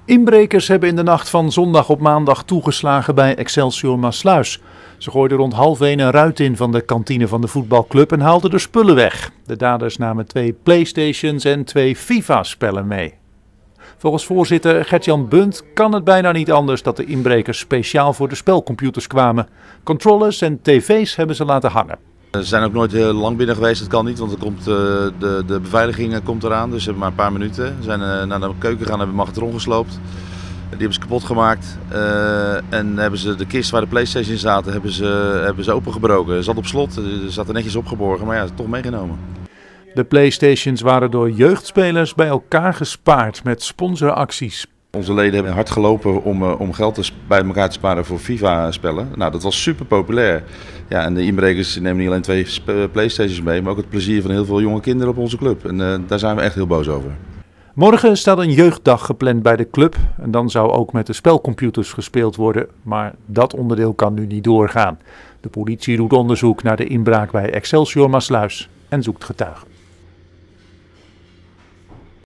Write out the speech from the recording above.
Inbrekers hebben in de nacht van zondag op maandag toegeslagen bij Excelsior Maassluis. Ze gooiden rond 12:30 een ruit in van de kantine van de voetbalclub en haalden de spullen weg. De daders namen 2 PlayStations en 2 FIFA-spellen mee. Volgens voorzitter Gert-Jan Bunt kan het bijna niet anders dat de inbrekers speciaal voor de spelcomputers kwamen. Controllers en tv's hebben ze laten hangen. Ze zijn ook nooit heel lang binnen geweest, dat kan niet, want de beveiliging komt eraan. Dus ze hebben maar een paar minuten. Ze zijn naar de keuken gegaan en hebben magnetron gesloopt. Die hebben ze kapot gemaakt en hebben ze de kist waar de PlayStation in zaten, hebben ze opengebroken. Het zat op slot, er zat er netjes opgeborgen, maar ja, toch meegenomen. De PlayStations waren door jeugdspelers bij elkaar gespaard met sponsoracties. Onze leden hebben hard gelopen om geld bij elkaar te sparen voor FIFA-spellen. Nou, dat was super populair. Ja, en de inbrekers nemen niet alleen 2 PlayStations mee, maar ook het plezier van heel veel jonge kinderen op onze club. En daar zijn we echt heel boos over. Morgen staat een jeugddag gepland bij de club en dan zou ook met de spelcomputers gespeeld worden, maar dat onderdeel kan nu niet doorgaan. De politie doet onderzoek naar de inbraak bij Excelsior Maassluis en zoekt getuigen.